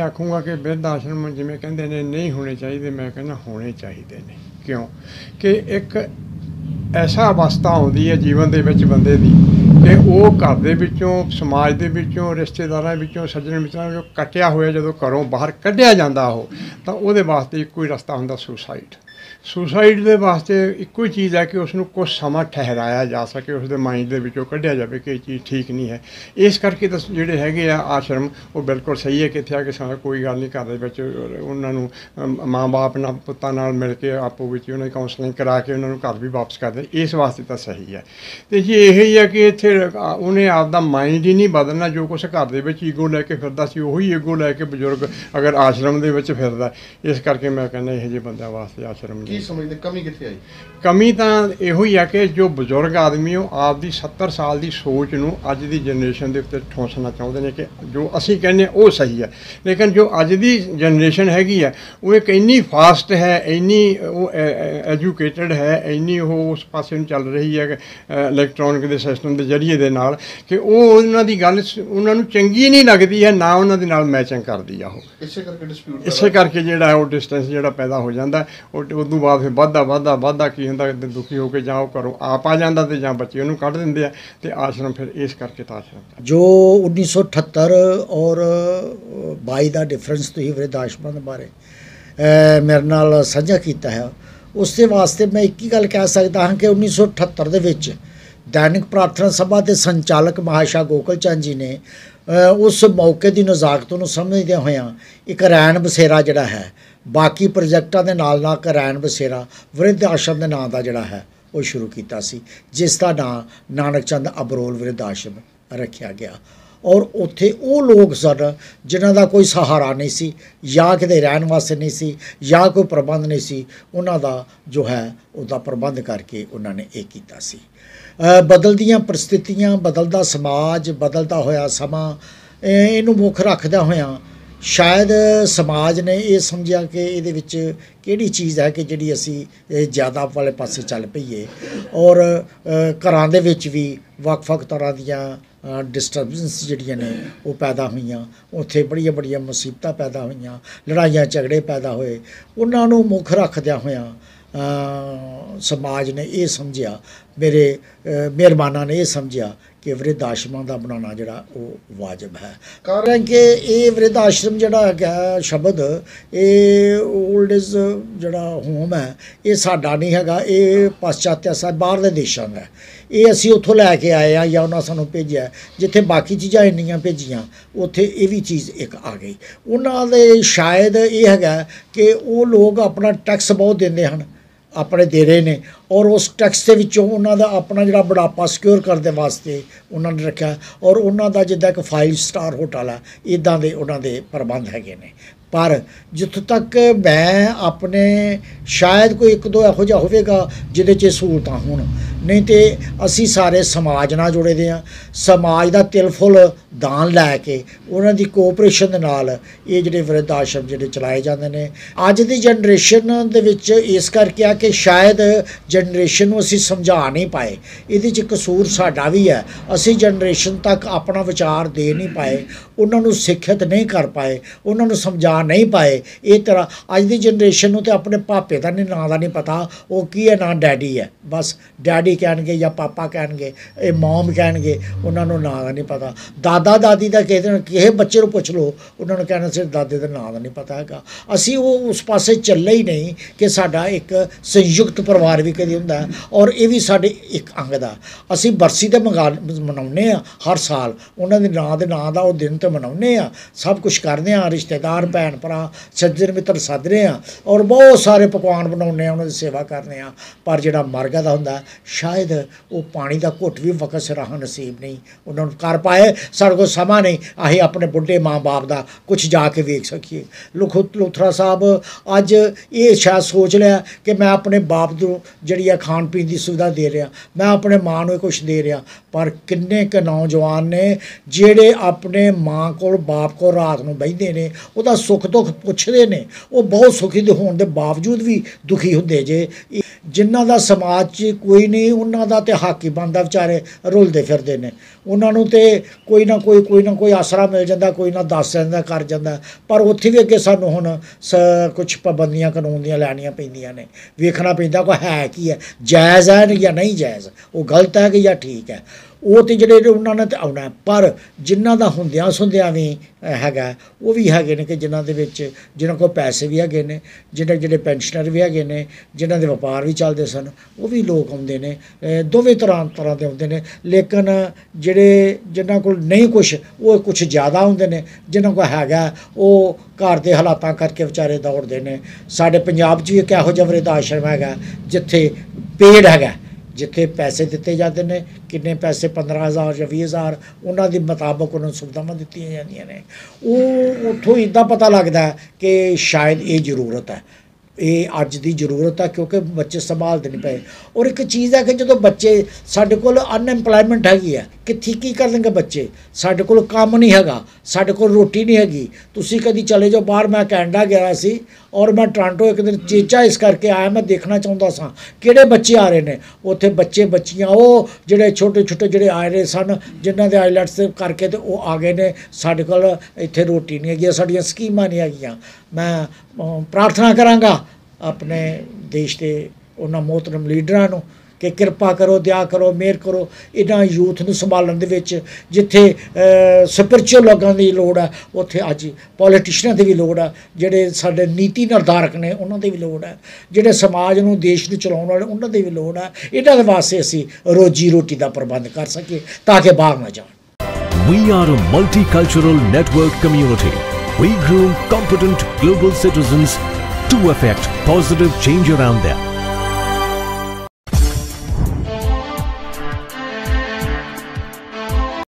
आखूँगा कि बिरध आश्रम जिवें कहंदे ने नहीं होने चाहिए, मैं कहना होने चाहिए ने। क्यों कि एक ऐसा अवस्था आउंदी है जीवन दे विच बंदे दी कि वो घर दे विचों, समाज दे विचों, रिश्तेदारां विचों, सज्जण मित्रां विचों कट्टिया होया जदों घरों बाहर कढ़िया जांदा हो तां उहदे वास्ते इक्को ही रस्ता हुंदा सुसाइड। सुसाइड के वास्ते इक्को ही चीज़ है कि उसनूं कुछ समा ठहराया जा सके, उसके माइंड के विचों कढ़िया जाए कि ये चीज़ ठीक नहीं है। इस करके तो जिहड़े हैगे आ आश्रम वो बिल्कुल सही है कि इत्थे आके सारा कोई गल नहीं, घर दे विच उन्हां नूं माँ बाप नाल पुत्तां नाल मिल के आपो विच उन्हां दी काउंसलिंग करा के उन्हां नूं घर भी वापस कर दे, इस वास्ते तो सही है। तो जी यही है कि इत्थे उन्हें आपदा माइंड ही नहीं बदलना, जो कुछ घर दे विच ईगो लैके फिरदा सी उही ईगो लैके बजुर्ग अगर आश्रम दे विच फिरदा। इस करके मैं कहना इहो जिहे बंदिआं वास्ते आश्रम की समझदे कमी कित्थे आई? कमी तो इहो ही है कि जो बजुर्ग आदमी हो आपदी 70 साल की सोच नूं अज दी जनरेशन के उत्ते ठोंसना चाहुंदे ने कि जो असीं कहने वो सही है, लेकिन जो अज दी जनरेशन हैगी है वो एक इन्नी फास्ट है, इन्नी वो एजुकेटेड है, इन्नी वो उस पासे नूं चल रही है इलैक्ट्रॉनिक के सिस्टम के जरिए दे नाल कि वो उन्हां दी गल उन्हां नूं चंगी नहीं लगदी है, ना उन्हां दे नाल मैचिंग करदी आ। इसे करके जिहड़ा है वो डिस्टेंस जिहड़ा पैदा हो जाता है, उदों बाद फिर वाधा की हुंदा दुखी होकर जां वो घरों आप आ जांदा ते जां बच्चे उहनूं कढ दिंदे आ ते आश्रम फिर इस करके तो आश्रम जो 1978 और 22 का डिफरेंस तुसीं वृद्ध आश्रमां दे बारे मेरे नाल साझा कीता है, उस दे वास्ते मैं एक ही गल कह सकदा हाँ कि 1978 दे विच दैनिक प्रार्थना सभा के संचालक महाशा गोकुल चंद जी ने उस मौके की नज़ाकत नूं समझदे होया एक रैन बसेरा जिहड़ा है बाकी प्रोजेक्टां दे नाल नाल रैन बसेरा वृद्ध आश्रम के नाम का जिहड़ा है वो शुरू किया सी, जिसका नाम नानक चंद अबरोल वृद्ध आश्रम रखा गया। और उत्थे वो लोग सन जिन्हां दा कोई सहारा नहीं सी या किते रहन वास्ते नहीं सी या कोई प्रबंध नहीं सी, उन्हां दा जो है उसका प्रबंध करके उन्होंने ये किया सी। बदलदियां परिस्थितियां, बदलदा समाज, बदलदा होया समा, इनू मुख रखदा होया शायद समाज ने ये समझा कि ये विच किहड़ी चीज़ है कि जिहड़ी असी ज़्यादा वाले पासे चल पईए, और घरां दे विच भी वक्-वक् तरह दीयां डिस्टर्बेंस जिहड़ियां ने वो पैदा हुईयां, उत्थे बड़ियां बड़ियां मुसीबतां पैदा हुईयां, लड़ाइयां झगड़े पैदा होए। उन्हां नूं मुख रखदियां होया समाज ने ये समझिया, मेरे मेहरबाना ने यह समझिया कि वृद्ध आश्रमां दा बनाना जिहड़ा वो वाजिब है। कारण कि ये वृद्ध आश्रम जिहड़ा है शब्द ये ओल्ड एज जिहड़ा होम है ये साडा नहीं हैगा, ये पाश्चात्य सा बाहर दे देशां दा, ये असी उत्थों लैके आए हैं या उन्होंने सानू भेजा, जिथे बाकी चीज़ां इन्नियां भेजियां उत्थे ये भी चीज़ एक आ गई। उन्होंने शायद ये है कि वो लोग अपना टैक्स बहुत देंदे हन, अपने दे रहे ने, और उस टैक्स के विचों उन्हों का अपना जो बुढ़ापा सिक्योर करने वास्ते उन्होंने रखा, और उन्हों का जिद्दां एक 5 स्टार होटल है इदां दे उन्हों दे प्रबंध हैगे ने। पर जिथों तक मैं अपने शायद कोई एक दो इहो जिहा होवेगा जिहदे च सहूलतां होण, नहीं तो असी सारे समाज नाल जुड़े दे हां, समाज का तिल फुल दान लैके उन्हां दी कोऑपरेशन दे नाल ये जिहड़े वृद्ध आश्रम जिहड़े चलाए जांदे ने। अज दी जनरेशन दे विच इस करके आ कि शायद जनरेशन नूं असीं समझा नहीं पाए, इहदे च कसूर साडा भी है, असीं जनरेशन तक अपना विचार दे नहीं पाए, उन्हां नूं सिੱਖਿਅਤ नहीं कर पाए, उन्हां नूं समझा नहीं पाए। इस तरह अज की जनरेशन नूं ते अपने भापे का नां का नहीं पता, वो की है ना डैडी है, बस डैडी कहणगे या पापा कहणगे, ये मॉम कहणगे, उन्होंने नां का नहीं पता। दादा दादी का किसी बच्चे को पुछ लो उन्होंने कहना सिर्फ दादे का नां का नहीं पता है। असी वो उस पासे चले ही नहीं कि साडा एक संयुक्त परिवार भी कभी हुंदा है, और ये भी साडे एक अंग दा। असी बरसी तो मनाउने हर साल, उन्होंने नां दे नां दा वो दिन तो मनाउने, सब कुछ करते हैं, रिश्तेदार भैन भरा सज्जन मित्र सदने, और बहुत सारे पकवान बनाने, उन्होंने सेवा करने। पर जिहड़ा मर गया हुंदा शायद वो पानी का घुट भी वक्त सिराह नसीब नहीं उन्होंने कर पाए, साढ़े को समा नहीं असीं अपने बुढ़े माँ बाप का कुछ जाके वेख सकीए। लुथरा साहब अज ये शायद सोच लिया कि मैं अपने बाप को जी खाण पीन की सुविधा दे रहा, मैं अपने माँ को कुछ दे रहा, पर किन्ने क नौजवान ने जेड़े अपने माँ को बाप को रात को बहिंदे ने उसका सुख दुख पुछते हैं, वो बहुत सुखी होने के बावजूद भी दुखी होंगे जे ਜਿਨ੍ਹਾਂ ਦਾ ਸਮਾਜ 'ਚ ਕੋਈ ਨਹੀਂ, ਉਹਨਾਂ ਦਾ ਤੇ ਹੱਕ ਹੀ ਬਣਦਾ, ਵਿਚਾਰੇ ਰੁਲਦੇ ਫਿਰਦੇ ਨੇ। ਉਹਨਾਂ ਨੂੰ ਤੇ ਕੋਈ ਨਾ ਕੋਈ ਆਸਰਾ ਮਿਲ ਜਾਂਦਾ, ਕੋਈ ਨਾ ਦੱਸ ਜਾਂਦਾ, ਕਰ ਜਾਂਦਾ। ਪਰ ਉੱਥੇ ਵੀ ਅੱਗੇ ਸਾਨੂੰ ਹੁਣ ਕੁਛ ਪਾਬੰਦੀਆਂ ਕਾਨੂੰਨ ਦੀਆਂ ਲੈਣੀਆਂ ਪੈਂਦੀਆਂ ਨੇ, ਵੇਖਣਾ ਪੈਂਦਾ ਕੋਈ ਹੈ ਕੀ ਹੈ, ਜਾਇਜ਼ ਹੈ ਜਾਂ ਨਹੀਂ ਜਾਇਜ਼, ਉਹ ਗਲਤ ਹੈ ਕਿ ਜਾਂ ਠੀਕ ਹੈ। ਉਹ ਤੇ ਜਿਹੜੇ ਉਹਨਾਂ ਨੇ ਤਾਂ ਆਉਣਾ, ਪਰ ਜਿਨ੍ਹਾਂ ਦਾ ਹੁੰਦਿਆਂ ਸੁੰਦਿਆਂ ਵੀ ਹੈਗਾ, ਉਹ ਵੀ ਹੈਗੇ ਨੇ ਕਿ ਜਿਨ੍ਹਾਂ ਦੇ ਵਿੱਚ ਜਿਨ੍ਹਾਂ ਕੋਲ ਪੈਸੇ ਵੀ ਹੈਗੇ ਨੇ, ਜਿਹੜੇ ਪੈਨਸ਼ਨਰ ਵੀ ਹੈਗੇ ਨੇ, ਜਿਨ੍ਹਾਂ ਦੇ ਵਪਾਰ ਵੀ ਚੱਲਦੇ ਸਨ, ਉਹ ਵੀ ਲੋਕ ਆਉਂਦੇ ਨੇ। ਦੋਵੇਂ ਤਰ੍ਹਾਂ ਦੇ ਆਉਂਦੇ ਨੇ। ਲੇਕਿਨ ਜਿਹੜੇ ਜਿਨ੍ਹਾਂ ਕੋਲ ਨਹੀਂ ਕੁਛ, ਉਹ ਕੁਛ ਜ਼ਿਆਦਾ ਹੁੰਦੇ ਨੇ। ਜਿਨ੍ਹਾਂ ਕੋਲ ਹੈਗਾ ਉਹ ਘਰ ਦੇ ਹਾਲਾਤਾਂ ਕਰਕੇ ਵਿਚਾਰੇ ਦੌੜਦੇ ਨੇ। ਸਾਡੇ ਪੰਜਾਬ 'ਚ ਵੀ ਇੱਕ ਇਹੋ ਜਿਹਾ ਬਿਰਧ ਆਸ਼ਰਮ ਹੈਗਾ ਜਿੱਥੇ ਪੇਡ ਹੈਗਾ, ਜਿੱਥੇ ਪੈਸੇ ਦਿੱਤੇ ਜਾਂਦੇ ਨੇ। ਕਿੰਨੇ ਪੈਸੇ, 15,000 ਜਾਂ 20,000, ਉਹਨਾਂ ਦੇ ਮੁਤਾਬਕ ਉਹਨਾਂ ਨੂੰ ਸੁਵਿਧਾਵਾਂ ਦਿੱਤੀਆਂ ਜਾਂਦੀਆਂ ਨੇ। ਉਹ ਉੱਥੋਂ ਇੱਦਾਂ ਪਤਾ ਲੱਗਦਾ ਕਿ ਸ਼ਾਇਦ ਇਹ ਜ਼ਰੂਰਤ ਹੈ, ਇਹ ਅੱਜ ਦੀ ਜ਼ਰੂਰਤ ਹੈ, ਕਿਉਂਕਿ ਬੱਚੇ ਸੰਭਾਲਦੇ ਨਹੀਂ ਪਏ। ਔਰ ਇੱਕ ਚੀਜ਼ ਹੈ ਕਿ ਜਦੋਂ ਬੱਚੇ, ਸਾਡੇ ਕੋਲ ਅਨਐਮਪਲਾਇਮੈਂਟ ਹੈਗੀ ਹੈ, ਕਿੱਥੇ ਕੀ ਕਰ ਦੇਣਗੇ ਬੱਚੇ, ਸਾਡੇ ਕੋਲ ਕੰਮ ਨਹੀਂ ਹੈਗਾ, ਸਾਡੇ ਕੋਲ ਰੋਟੀ ਨਹੀਂ ਹੈਗੀ। ਤੁਸੀਂ ਕਦੀ ਚਲੇ ਜਾਓ ਬਾਹਰ, ਮੈਂ ਕੈਨੇਡਾ ਗਿਆ ਸੀ ਔਰ ਮੈਂ ਟੋਰਾਂਟੋ ਇੱਕ ਦਿਨ ਚੇਚਾ ਇਸ ਕਰਕੇ ਆਇਆ, ਮੈਂ ਦੇਖਣਾ ਚਾਹੁੰਦਾ ਸਾਂ ਕਿਹੜੇ ਬੱਚੇ ਆ ਰਹੇ ਨੇ ਉੱਥੇ। ਬੱਚੀਆਂ ਉਹ ਜਿਹੜੇ ਛੋਟੇ ਜਿਹੜੇ ਆਏ ਰਹੇ ਸਨ, ਜਿਨ੍ਹਾਂ ਦੇ ਆਈਲੈਟਸ ਕਰਕੇ ਤੇ ਉਹ ਆ ਗਏ ਨੇ, ਸਾਡੇ ਕੋਲ ਇੱਥੇ ਰੋਟੀ ਨਹੀਂ ਹੈਗੀ, ਸਾਡੀਆਂ ਸਕੀਮਾਂ ਨਹੀਂ ਹੈਗੀਆਂ। ਮੈਂ ਪ੍ਰਾਰਥਨਾ ਕਰਾਂਗਾ ਆਪਣੇ ਦੇਸ਼ ਦੇ ਉਹਨਾਂ ਮੋਹਤਰਮ ਲੀਡਰਾਂ ਨੂੰ ਕਿ ਕਿਰਪਾ ਕਰੋ, ਦਇਆ ਕਰੋ, ਮਿਹਰ ਕਰੋ ਇਹਨਾਂ ਯੂਥ ਨੂੰ ਸੰਭਾਲਣ ਦੇ ਵਿੱਚ। ਜਿੱਥੇ ਸਪਿਰਚੁਅਲ ਲੋਕਾਂ ਦੀ ਲੋੜ ਹੈ, ਉੱਥੇ ਅੱਜ ਪੋਲੀਟੀਸ਼ੀਅਨਾਂ ਦੀ ਵੀ ਲੋੜ ਹੈ। ਜਿਹੜੇ ਸਾਡੇ ਨੀਤੀ ਨਿਰਧਾਰਕ ਨੇ, ਉਹਨਾਂ ਦੀ ਵੀ ਲੋੜ ਹੈ। ਜਿਹੜੇ ਸਮਾਜ ਨੂੰ, ਦੇਸ਼ ਨੂੰ ਚਲਾਉਣ ਵਾਲੇ, ਉਹਨਾਂ ਦੀ ਵੀ ਲੋੜ ਹੈ। ਇਹਨਾਂ ਦੇ ਵਾਸਤੇ ਅਸੀਂ ਰੋਜੀ ਰੋਟੀ ਦਾ ਪ੍ਰਬੰਧ ਕਰ ਸਕੀਏ ਤਾਂ ਕਿ ਬਾਹਰ ਨਾ ਜਾਣ। We are a multicultural network community. We groom competent global citizens to effect positive change around them.